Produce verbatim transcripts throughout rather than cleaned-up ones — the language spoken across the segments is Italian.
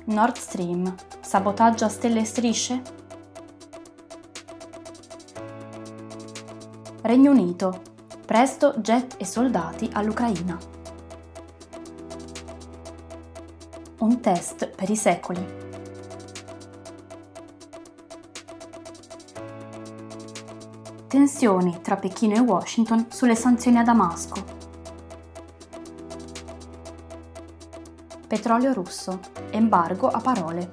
Nord Stream, sabotaggio a stelle e strisce? Regno Unito, presto jet e soldati all'Ucraina. Un test per i secoli. Tensioni tra Pechino e Washington sulle sanzioni a Damasco. Petrolio russo, embargo a parole.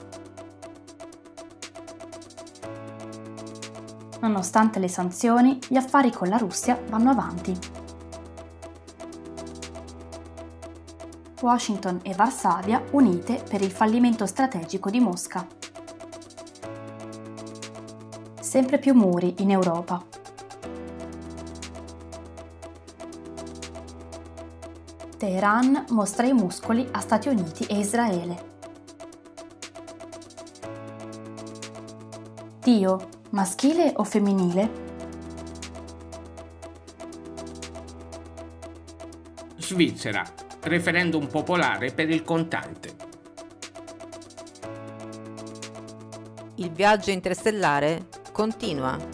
Nonostante le sanzioni, gli affari con la Russia vanno avanti. Washington e Varsavia unite per il fallimento strategico di Mosca. Sempre più muri in Europa. Teheran mostra i muscoli a Stati Uniti e Israele. Dio, maschile o femminile? Svizzera, referendum popolare per il contante. Il viaggio interstellare continua.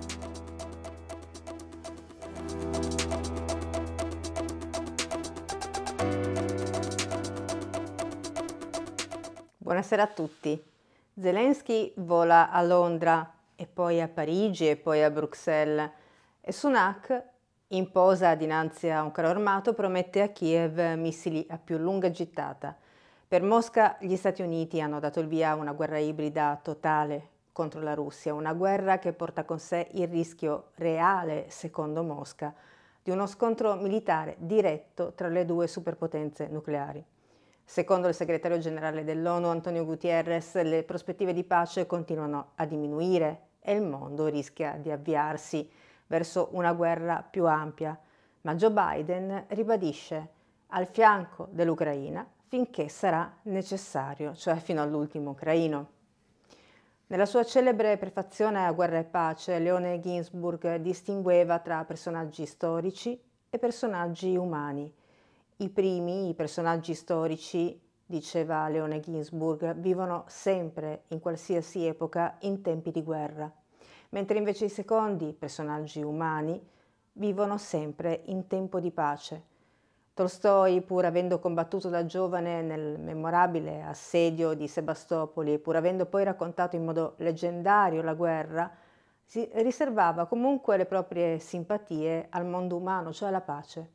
Buonasera a tutti. Zelensky vola a Londra e poi a Parigi e poi a Bruxelles e Sunak, in posa dinanzi a un carro armato, promette a Kiev missili a più lunga gittata. Per Mosca gli Stati Uniti hanno dato il via a una guerra ibrida totale contro la Russia, una guerra che porta con sé il rischio reale, secondo Mosca, di uno scontro militare diretto tra le due superpotenze nucleari. Secondo il segretario generale dell'ONU, Antonio Guterres, le prospettive di pace continuano a diminuire e il mondo rischia di avviarsi verso una guerra più ampia. Ma Joe Biden ribadisce al fianco dell'Ucraina finché sarà necessario, cioè fino all'ultimo ucraino. Nella sua celebre prefazione a Guerra e Pace, Leone Ginsburg distingueva tra personaggi storici e personaggi umani. I primi, i personaggi storici, diceva Leone Ginsburg, vivono sempre, in qualsiasi epoca, in tempi di guerra, mentre invece i secondi, personaggi umani, vivono sempre in tempo di pace. Tolstoi, pur avendo combattuto da giovane nel memorabile assedio di Sebastopoli e pur avendo poi raccontato in modo leggendario la guerra, si riservava comunque le proprie simpatie al mondo umano, cioè alla pace.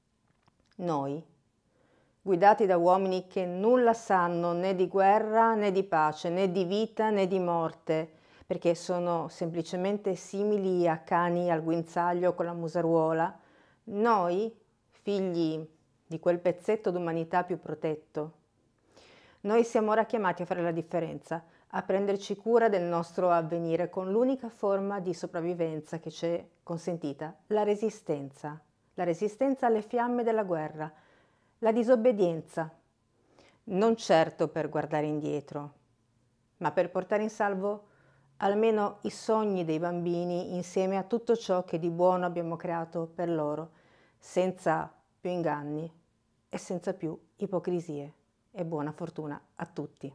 Noi, guidati da uomini che nulla sanno né di guerra né di pace, né di vita né di morte, perché sono semplicemente simili a cani al guinzaglio con la museruola, noi, figli di quel pezzetto d'umanità più protetto, noi siamo ora chiamati a fare la differenza, a prenderci cura del nostro avvenire con l'unica forma di sopravvivenza che ci è consentita, la resistenza. La resistenza alle fiamme della guerra, la disobbedienza, non certo per guardare indietro, ma per portare in salvo almeno i sogni dei bambini insieme a tutto ciò che di buono abbiamo creato per loro, senza più inganni e senza più ipocrisie. E buona fortuna a tutti.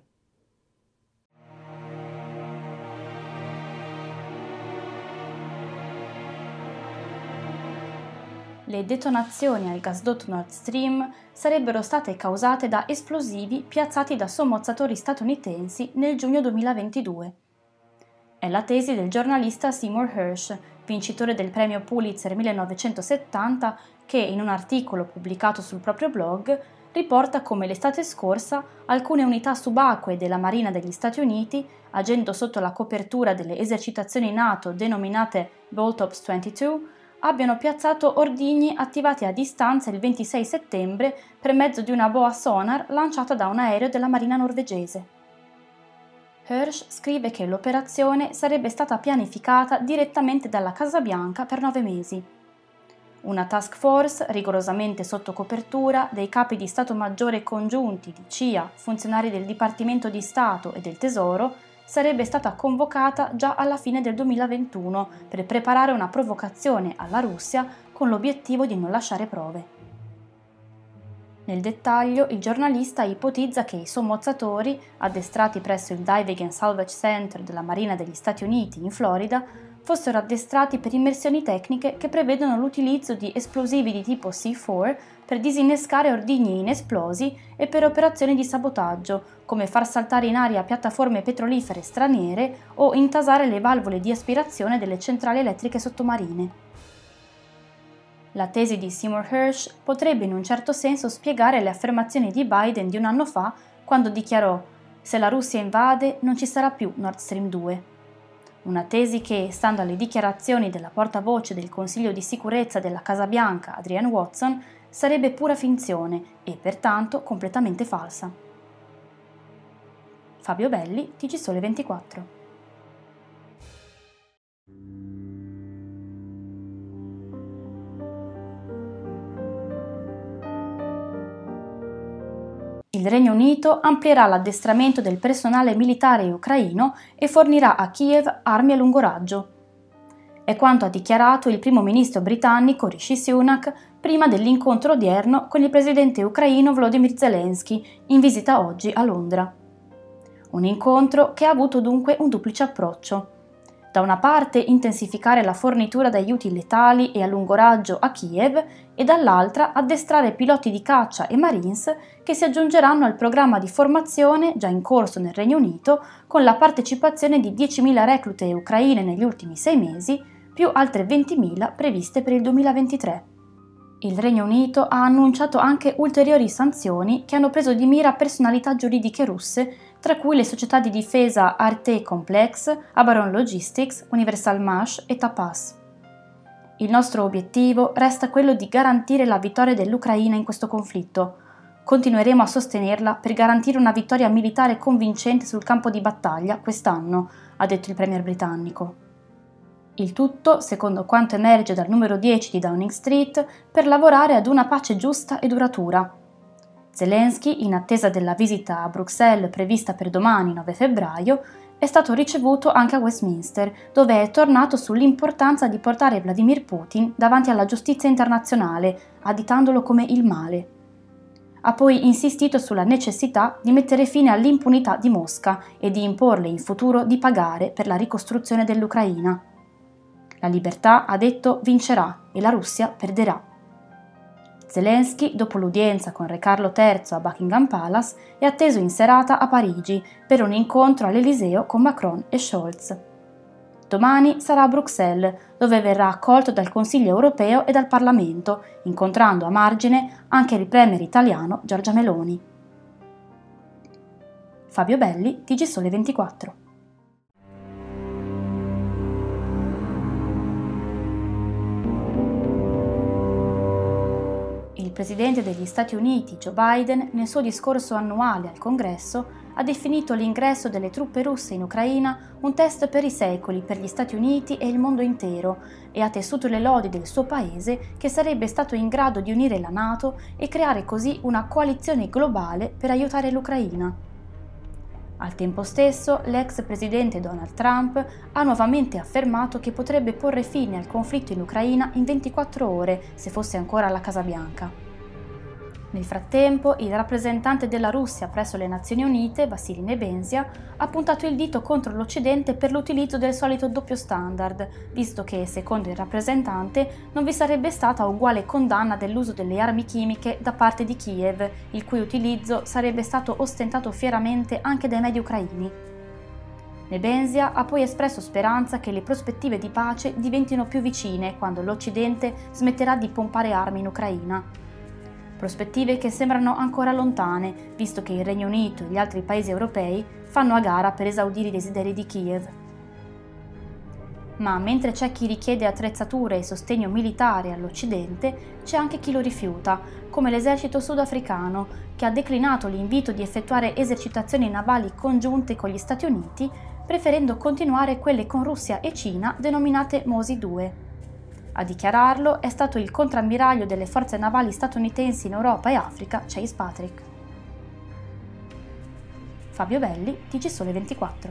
Le detonazioni al gasdotto Nord Stream sarebbero state causate da esplosivi piazzati da sommozzatori statunitensi nel giugno duemilaventidue. È la tesi del giornalista Seymour Hersh, vincitore del premio Pulitzer millenovecentosettanta, che in un articolo pubblicato sul proprio blog riporta come l'estate scorsa alcune unità subacquee della Marina degli Stati Uniti, agendo sotto la copertura delle esercitazioni NATO denominate Boltops ventidue, abbiano piazzato ordigni attivati a distanza il ventisei settembre per mezzo di una boa sonar lanciata da un aereo della Marina norvegese. Hersh scrive che l'operazione sarebbe stata pianificata direttamente dalla Casa Bianca per nove mesi. Una task force, rigorosamente sotto copertura, dei capi di Stato Maggiore congiunti di C I A, funzionari del Dipartimento di Stato e del Tesoro, sarebbe stata convocata già alla fine del duemilaventuno per preparare una provocazione alla Russia con l'obiettivo di non lasciare prove. Nel dettaglio, il giornalista ipotizza che i sommozzatori, addestrati presso il Diving and Salvage Center della Marina degli Stati Uniti in Florida, fossero addestrati per immersioni tecniche che prevedono l'utilizzo di esplosivi di tipo C quattro per disinnescare ordigni inesplosi e per operazioni di sabotaggio, come far saltare in aria piattaforme petrolifere straniere o intasare le valvole di aspirazione delle centrali elettriche sottomarine. La tesi di Seymour Hersh potrebbe in un certo senso spiegare le affermazioni di Biden di un anno fa quando dichiarò: «Se la Russia invade non ci sarà più Nord Stream due». Una tesi che, stando alle dichiarazioni della portavoce del Consiglio di sicurezza della Casa Bianca, Adrienne Watson, sarebbe pura finzione e pertanto completamente falsa. Fabio Belli, T G Sole ventiquattro. Il Regno Unito amplierà l'addestramento del personale militare ucraino e fornirà a Kiev armi a lungo raggio. È quanto ha dichiarato il primo ministro britannico Rishi Sunak prima dell'incontro odierno con il presidente ucraino Volodymyr Zelensky in visita oggi a Londra. Un incontro che ha avuto dunque un duplice approccio. Da una parte intensificare la fornitura d'aiuti letali e a lungo raggio a Kiev e dall'altra addestrare piloti di caccia e Marines che si aggiungeranno al programma di formazione già in corso nel Regno Unito con la partecipazione di diecimila reclute ucraine negli ultimi sei mesi, più altre ventimila previste per il duemilaventitré. Il Regno Unito ha annunciato anche ulteriori sanzioni che hanno preso di mira personalità giuridiche russe, tra cui le società di difesa R T Complex, Abaron Logistics, Universal Mash e Tapas. Il nostro obiettivo resta quello di garantire la vittoria dell'Ucraina in questo conflitto. Continueremo a sostenerla per garantire una vittoria militare convincente sul campo di battaglia quest'anno, ha detto il premier britannico. Il tutto, secondo quanto emerge dal numero dieci di Downing Street, per lavorare ad una pace giusta e duratura. Zelensky, in attesa della visita a Bruxelles prevista per domani nove febbraio, è stato ricevuto anche a Westminster, dove è tornato sull'importanza di portare Vladimir Putin davanti alla giustizia internazionale, additandolo come il male. Ha poi insistito sulla necessità di mettere fine all'impunità di Mosca e di imporle in futuro di pagare per la ricostruzione dell'Ucraina. La libertà, ha detto, vincerà e la Russia perderà. Zelensky, dopo l'udienza con Re Carlo terzo a Buckingham Palace, è atteso in serata a Parigi per un incontro all'Eliseo con Macron e Scholz. Domani sarà a Bruxelles, dove verrà accolto dal Consiglio europeo e dal Parlamento, incontrando a margine anche il premier italiano Giorgia Meloni. Fabio Belli, T G Sole ventiquattro. Il presidente degli Stati Uniti, Joe Biden, nel suo discorso annuale al Congresso, ha definito l'ingresso delle truppe russe in Ucraina un test per i secoli per gli Stati Uniti e il mondo intero e ha tessuto le lodi del suo paese che sarebbe stato in grado di unire la NATO e creare così una coalizione globale per aiutare l'Ucraina. Al tempo stesso, l'ex presidente Donald Trump ha nuovamente affermato che potrebbe porre fine al conflitto in Ucraina in ventiquattro ore se fosse ancora alla Casa Bianca. Nel frattempo, il rappresentante della Russia presso le Nazioni Unite, Vassily Nebenzia, ha puntato il dito contro l'Occidente per l'utilizzo del solito doppio standard, visto che, secondo il rappresentante, non vi sarebbe stata uguale condanna dell'uso delle armi chimiche da parte di Kiev, il cui utilizzo sarebbe stato ostentato fieramente anche dai media ucraini. Nebenzia ha poi espresso speranza che le prospettive di pace diventino più vicine quando l'Occidente smetterà di pompare armi in Ucraina. Prospettive che sembrano ancora lontane, visto che il Regno Unito e gli altri paesi europei fanno a gara per esaudire i desideri di Kiev. Ma mentre c'è chi richiede attrezzature e sostegno militare all'Occidente, c'è anche chi lo rifiuta, come l'esercito sudafricano, che ha declinato l'invito di effettuare esercitazioni navali congiunte con gli Stati Uniti, preferendo continuare quelle con Russia e Cina denominate MOSI due. A dichiararlo è stato il contrammiraglio delle forze navali statunitensi in Europa e Africa, Chase Patrick. Fabio Belli, T G Sole ventiquattro.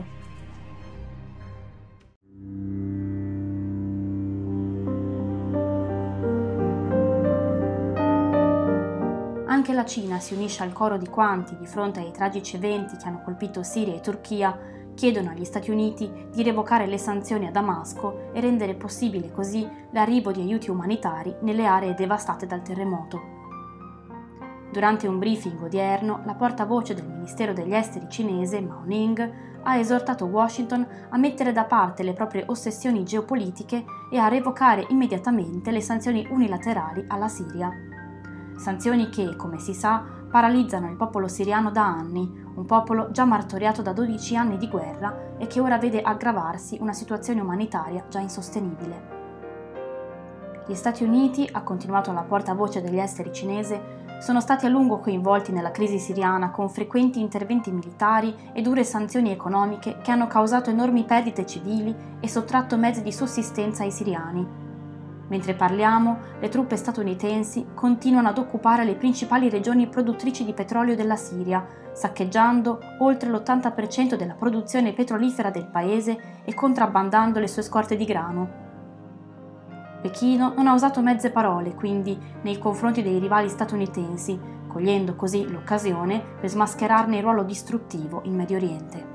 anche la Cina si unisce al coro di quanti, di fronte ai tragici eventi che hanno colpito Siria e Turchia, chiedono agli Stati Uniti di revocare le sanzioni a Damasco e rendere possibile così l'arrivo di aiuti umanitari nelle aree devastate dal terremoto. Durante un briefing odierno, la portavoce del Ministero degli Esteri cinese, Mao Ning, ha esortato Washington a mettere da parte le proprie ossessioni geopolitiche e a revocare immediatamente le sanzioni unilaterali alla Siria. Sanzioni che, come si sa, paralizzano il popolo siriano da anni, un popolo già martoriato da dodici anni di guerra e che ora vede aggravarsi una situazione umanitaria già insostenibile. Gli Stati Uniti, ha continuato la portavoce degli esteri cinese, sono stati a lungo coinvolti nella crisi siriana con frequenti interventi militari e dure sanzioni economiche che hanno causato enormi perdite civili e sottratto mezzi di sussistenza ai siriani. Mentre parliamo, le truppe statunitensi continuano ad occupare le principali regioni produttrici di petrolio della Siria, saccheggiando oltre l'ottanta per cento della produzione petrolifera del paese e contrabbandando le sue scorte di grano. Pechino non ha usato mezze parole, quindi, nei confronti dei rivali statunitensi, cogliendo così l'occasione per smascherarne il ruolo distruttivo in Medio Oriente.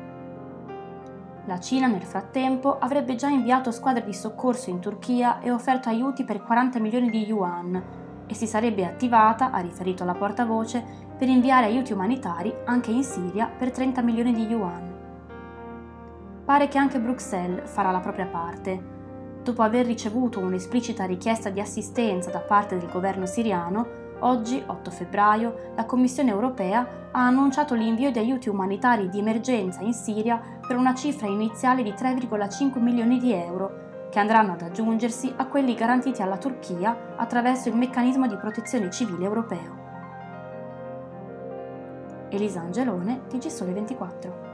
La Cina, nel frattempo, avrebbe già inviato squadre di soccorso in Turchia e offerto aiuti per quaranta milioni di yuan e si sarebbe attivata, ha riferito la portavoce, per inviare aiuti umanitari anche in Siria per trenta milioni di yuan. Pare che anche Bruxelles farà la propria parte. Dopo aver ricevuto un'esplicita richiesta di assistenza da parte del governo siriano, oggi, otto febbraio, la Commissione europea ha annunciato l'invio di aiuti umanitari di emergenza in Siria per una cifra iniziale di tre virgola cinque milioni di euro, che andranno ad aggiungersi a quelli garantiti alla Turchia attraverso il meccanismo di protezione civile europeo. Elisa Angelone, T G Sole ventiquattro.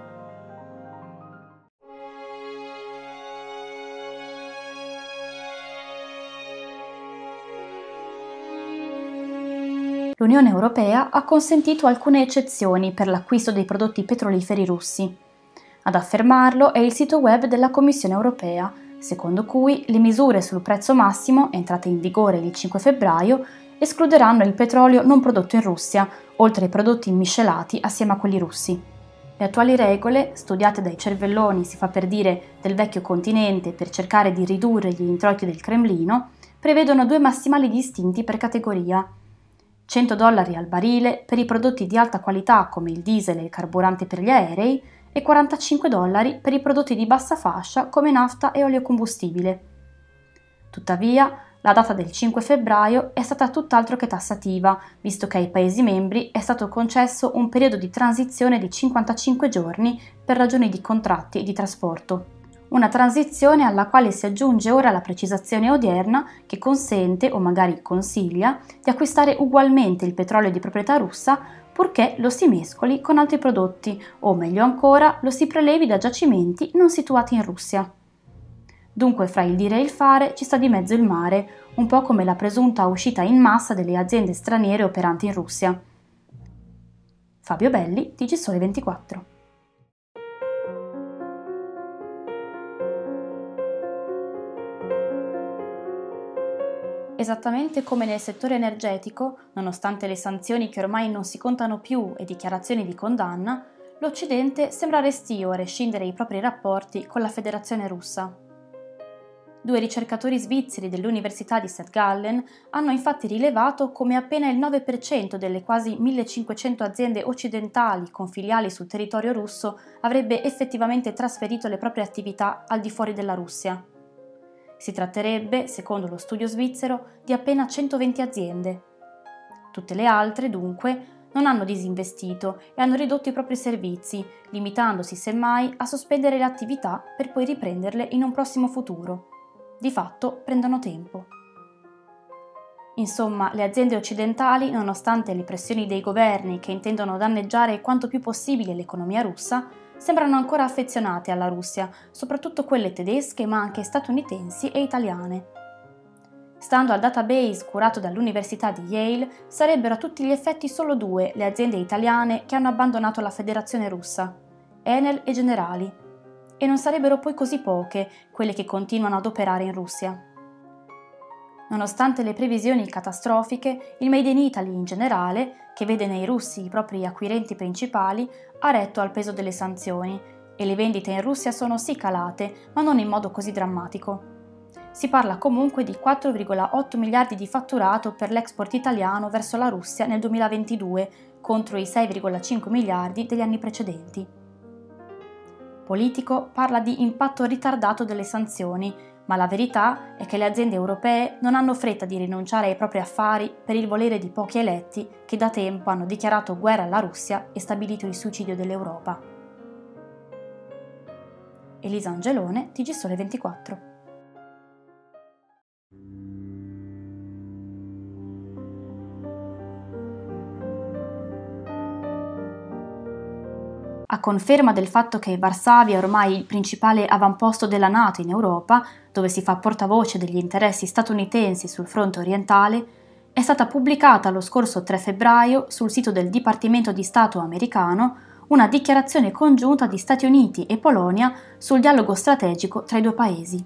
L'Unione Europea ha consentito alcune eccezioni per l'acquisto dei prodotti petroliferi russi. Ad affermarlo è il sito web della Commissione Europea, secondo cui le misure sul prezzo massimo, entrate in vigore il cinque febbraio, escluderanno il petrolio non prodotto in Russia, oltre ai prodotti immiscelati assieme a quelli russi. Le attuali regole, studiate dai cervelloni, si fa per dire, del vecchio continente per cercare di ridurre gli introiti del Cremlino, prevedono due massimali distinti per categoria: cento dollari al barile per i prodotti di alta qualità come il diesel e il carburante per gli aerei e quarantacinque dollari per i prodotti di bassa fascia come nafta e olio combustibile. Tuttavia, la data del cinque febbraio è stata tutt'altro che tassativa, visto che ai Paesi membri è stato concesso un periodo di transizione di cinquantacinque giorni per ragioni di contratti e di trasporto. Una transizione alla quale si aggiunge ora la precisazione odierna che consente, o magari consiglia, di acquistare ugualmente il petrolio di proprietà russa purché lo si mescoli con altri prodotti o, meglio ancora, lo si prelevi da giacimenti non situati in Russia. Dunque fra il dire e il fare ci sta di mezzo il mare, un po' come la presunta uscita in massa delle aziende straniere operanti in Russia. Fabio Belli, T G Sole ventiquattro. Esattamente come nel settore energetico, nonostante le sanzioni che ormai non si contano più e dichiarazioni di condanna, l'Occidente sembra restio a rescindere i propri rapporti con la Federazione Russa. Due ricercatori svizzeri dell'Università di St. Gallen hanno infatti rilevato come appena il nove per cento delle quasi millecinquecento aziende occidentali con filiali sul territorio russo avrebbe effettivamente trasferito le proprie attività al di fuori della Russia. Si tratterebbe, secondo lo studio svizzero, di appena centoventi aziende. Tutte le altre, dunque, non hanno disinvestito e hanno ridotto i propri servizi, limitandosi semmai a sospendere le attività per poi riprenderle in un prossimo futuro. Di fatto prendono tempo. Insomma, le aziende occidentali, nonostante le pressioni dei governi che intendono danneggiare quanto più possibile l'economia russa, sembrano ancora affezionate alla Russia, soprattutto quelle tedesche ma anche statunitensi e italiane. Stando al database curato dall'Università di Yale, sarebbero a tutti gli effetti solo due le aziende italiane che hanno abbandonato la Federazione Russa, Enel e Generali, e non sarebbero poi così poche quelle che continuano ad operare in Russia. Nonostante le previsioni catastrofiche, il Made in Italy in generale, che vede nei russi i propri acquirenti principali, ha retto al peso delle sanzioni e le vendite in Russia sono sì calate, ma non in modo così drammatico. Si parla comunque di quattro virgola otto miliardi di fatturato per l'export italiano verso la Russia nel duemilaventidue, contro i sei virgola cinque miliardi degli anni precedenti. Politico parla di impatto ritardato delle sanzioni, ma la verità è che le aziende europee non hanno fretta di rinunciare ai propri affari per il volere di pochi eletti che da tempo hanno dichiarato guerra alla Russia e stabilito il suicidio dell'Europa. Elisa Angelone, T G Sole ventiquattro. A conferma del fatto che Varsavia è ormai il principale avamposto della NATO in Europa, dove si fa portavoce degli interessi statunitensi sul fronte orientale, è stata pubblicata lo scorso tre febbraio sul sito del Dipartimento di Stato americano una dichiarazione congiunta di Stati Uniti e Polonia sul dialogo strategico tra i due paesi.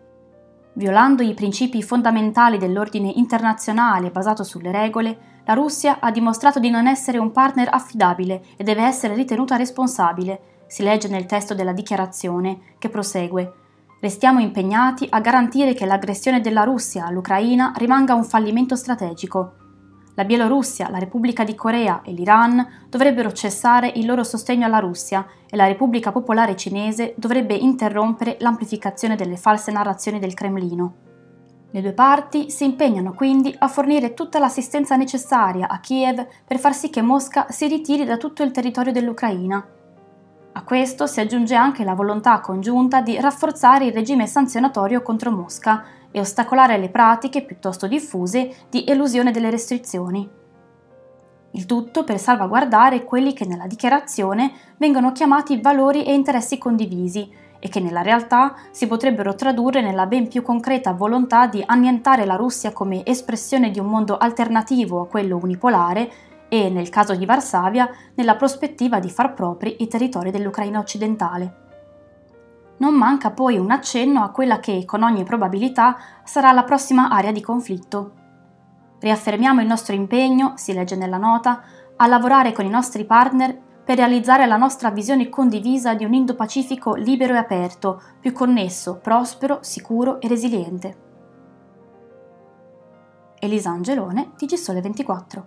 Violando i principi fondamentali dell'ordine internazionale basato sulle regole, la Russia ha dimostrato di non essere un partner affidabile e deve essere ritenuta responsabile, si legge nel testo della dichiarazione, che prosegue: restiamo impegnati a garantire che l'aggressione della Russia all'Ucraina rimanga un fallimento strategico. La Bielorussia, la Repubblica di Corea e l'Iran dovrebbero cessare il loro sostegno alla Russia e la Repubblica Popolare Cinese dovrebbe interrompere l'amplificazione delle false narrazioni del Cremlino. Le due parti si impegnano quindi a fornire tutta l'assistenza necessaria a Kiev per far sì che Mosca si ritiri da tutto il territorio dell'Ucraina. A questo si aggiunge anche la volontà congiunta di rafforzare il regime sanzionatorio contro Mosca e ostacolare le pratiche piuttosto diffuse di elusione delle restrizioni. Il tutto per salvaguardare quelli che nella dichiarazione vengono chiamati valori e interessi condivisi e che nella realtà si potrebbero tradurre nella ben più concreta volontà di annientare la Russia come espressione di un mondo alternativo a quello unipolare e, nel caso di Varsavia, nella prospettiva di far propri i territori dell'Ucraina occidentale. Non manca poi un accenno a quella che, con ogni probabilità, sarà la prossima area di conflitto. Riaffermiamo il nostro impegno, si legge nella nota, a lavorare con i nostri partner per realizzare la nostra visione condivisa di un Indo-Pacifico libero e aperto, più connesso, prospero, sicuro e resiliente. Elisa Angelone, T G Sole ventiquattro.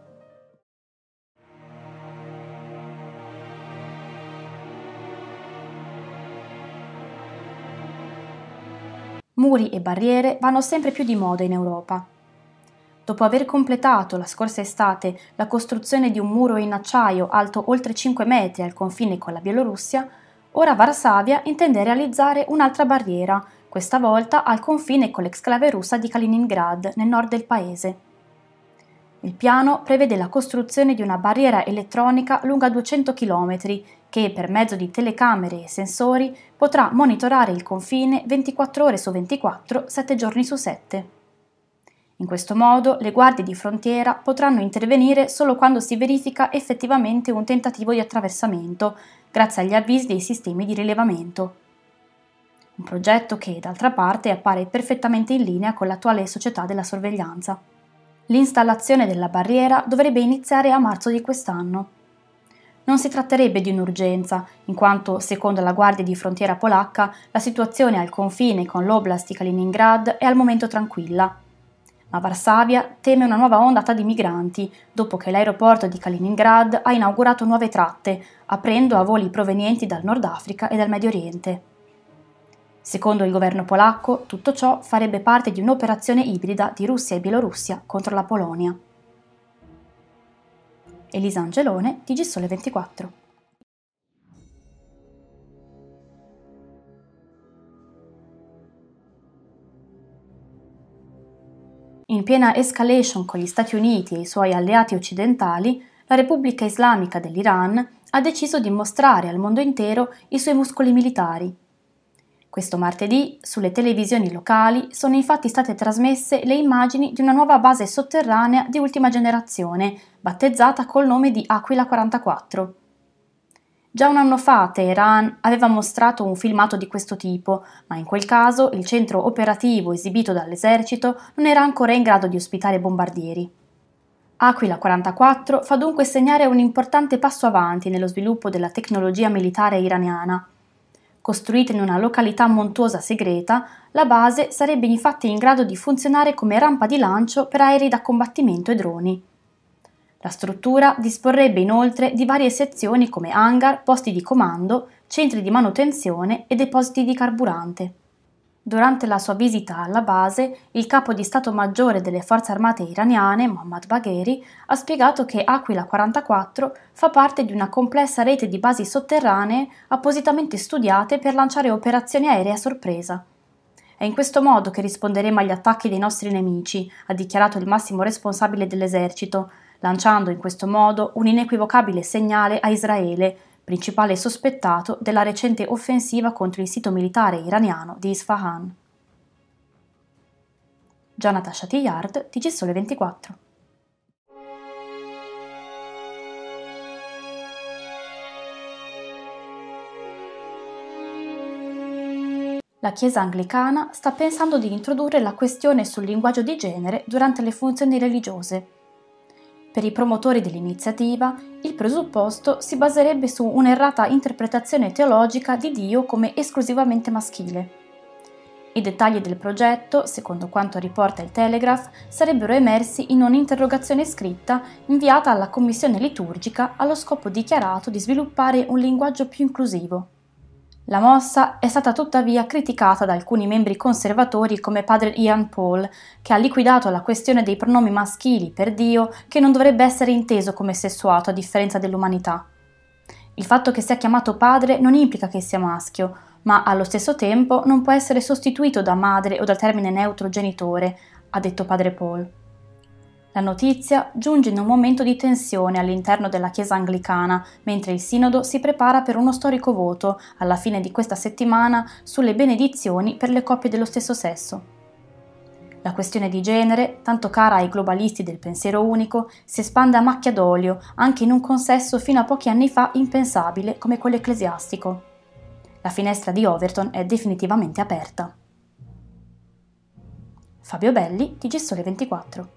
Muri e barriere vanno sempre più di moda in Europa. Dopo aver completato la scorsa estate la costruzione di un muro in acciaio alto oltre cinque metri al confine con la Bielorussia, ora Varsavia intende realizzare un'altra barriera, questa volta al confine con l'exclave russa di Kaliningrad, nel nord del paese. Il piano prevede la costruzione di una barriera elettronica lunga duecento chilometri che, per mezzo di telecamere e sensori, potrà monitorare il confine ventiquattro ore su ventiquattro, sette giorni su sette. In questo modo le guardie di frontiera potranno intervenire solo quando si verifica effettivamente un tentativo di attraversamento, grazie agli avvisi dei sistemi di rilevamento. Un progetto che, d'altra parte, appare perfettamente in linea con l'attuale società della sorveglianza. L'installazione della barriera dovrebbe iniziare a marzo di quest'anno. Non si tratterebbe di un'urgenza, in quanto, secondo la Guardia di Frontiera polacca, la situazione al confine con l'oblast di Kaliningrad è al momento tranquilla. Ma Varsavia teme una nuova ondata di migranti, dopo che l'aeroporto di Kaliningrad ha inaugurato nuove tratte, aprendo a voli provenienti dal Nord Africa e dal Medio Oriente. Secondo il governo polacco, tutto ciò farebbe parte di un'operazione ibrida di Russia e Bielorussia contro la Polonia. Elisa Angelone, T G Sole ventiquattro. In piena escalation con gli Stati Uniti e i suoi alleati occidentali, la Repubblica Islamica dell'Iran ha deciso di mostrare al mondo intero i suoi muscoli militari. Questo martedì, sulle televisioni locali, sono infatti state trasmesse le immagini di una nuova base sotterranea di ultima generazione, battezzata col nome di Aquila quarantaquattro. Già un anno fa Teheran aveva mostrato un filmato di questo tipo, ma in quel caso il centro operativo esibito dall'esercito non era ancora in grado di ospitare bombardieri. Aquila quarantaquattro fa dunque segnare un importante passo avanti nello sviluppo della tecnologia militare iraniana. Costruita in una località montuosa segreta, la base sarebbe infatti in grado di funzionare come rampa di lancio per aerei da combattimento e droni. La struttura disporrebbe inoltre di varie sezioni come hangar, posti di comando, centri di manutenzione e depositi di carburante. Durante la sua visita alla base, il capo di Stato Maggiore delle Forze Armate iraniane, Mohammad Bagheri, ha spiegato che Aquila quarantaquattro fa parte di una complessa rete di basi sotterranee appositamente studiate per lanciare operazioni aeree a sorpresa. È in questo modo che risponderemo agli attacchi dei nostri nemici, ha dichiarato il massimo responsabile dell'esercito, lanciando in questo modo un inequivocabile segnale a Israele, principale sospettato della recente offensiva contro il sito militare iraniano di Isfahan. Jonathan Chatillard, T G Sole ventiquattro. La Chiesa anglicana sta pensando di introdurre la questione sul linguaggio di genere durante le funzioni religiose. Per i promotori dell'iniziativa, il presupposto si baserebbe su un'errata interpretazione teologica di Dio come esclusivamente maschile. I dettagli del progetto, secondo quanto riporta il Telegraph, sarebbero emersi in un'interrogazione scritta inviata alla Commissione liturgica allo scopo dichiarato di sviluppare un linguaggio più inclusivo. La mossa è stata tuttavia criticata da alcuni membri conservatori come padre Ian Paul, che ha liquidato la questione dei pronomi maschili per Dio, che non dovrebbe essere inteso come sessuato a differenza dell'umanità. Il fatto che sia chiamato padre non implica che sia maschio, ma allo stesso tempo non può essere sostituito da madre o dal termine neutro genitore, ha detto padre Paul. La notizia giunge in un momento di tensione all'interno della Chiesa anglicana, mentre il Sinodo si prepara per uno storico voto, alla fine di questa settimana, sulle benedizioni per le coppie dello stesso sesso. La questione di genere, tanto cara ai globalisti del pensiero unico, si espande a macchia d'olio anche in un consesso fino a pochi anni fa impensabile come quello ecclesiastico. La finestra di Overton è definitivamente aperta. Fabio Belli, T G Sole ventiquattro.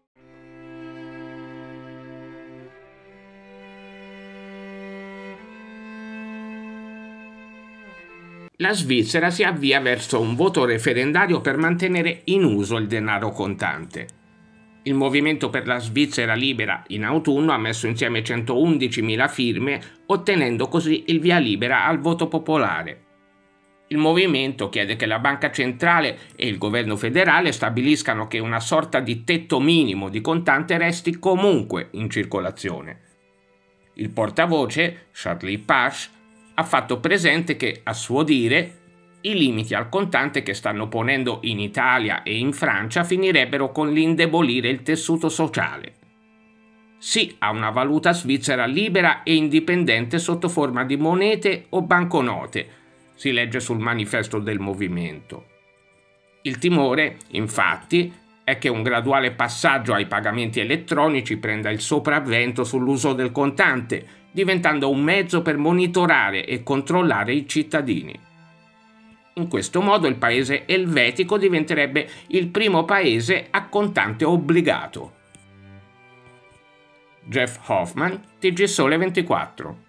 La Svizzera si avvia verso un voto referendario per mantenere in uso il denaro contante. Il Movimento per la Svizzera Libera in autunno ha messo insieme centoundicimila firme, ottenendo così il via libera al voto popolare. Il movimento chiede che la Banca Centrale e il Governo federale stabiliscano che una sorta di tetto minimo di contante resti comunque in circolazione. Il portavoce, Charlie Pash, ha fatto presente che, a suo dire, i limiti al contante che stanno ponendo in Italia e in Francia finirebbero con l'indebolire il tessuto sociale. Sì a una valuta svizzera libera e indipendente sotto forma di monete o banconote, si legge sul manifesto del movimento. Il timore, infatti, è che un graduale passaggio ai pagamenti elettronici prenda il sopravvento sull'uso del contante, diventando un mezzo per monitorare e controllare i cittadini. In questo modo il paese elvetico diventerebbe il primo paese a contante obbligato. Jeff Hoffman, T G Sole ventiquattro.